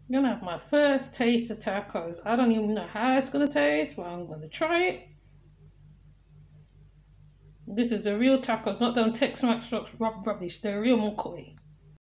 I'm gonna have my first taste of tacos. I don't even know how it's gonna taste, but I'm gonna try it. This is the real tacos, not them Tex-Mex rubbish. They're real McCoy.